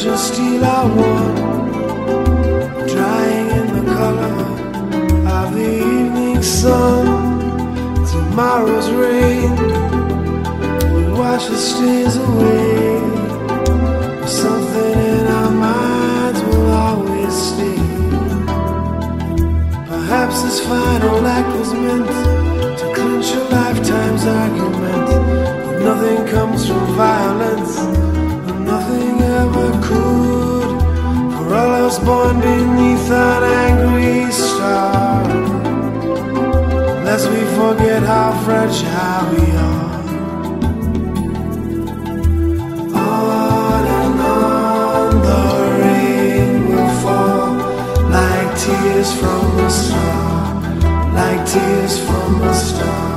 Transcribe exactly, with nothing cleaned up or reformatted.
fragile steel I want, drying in the color of the evening sun. Tomorrow's rain will wash the stains away. Something in our minds will always stay. Perhaps this final act was meant to clinch a lifetime's argument. But nothing comes from violence, and nothing ever could. For all else born beneath an angry star, lest we forget how fragile we are. On and on the rain will fall, like tears from a star, like tears from a star.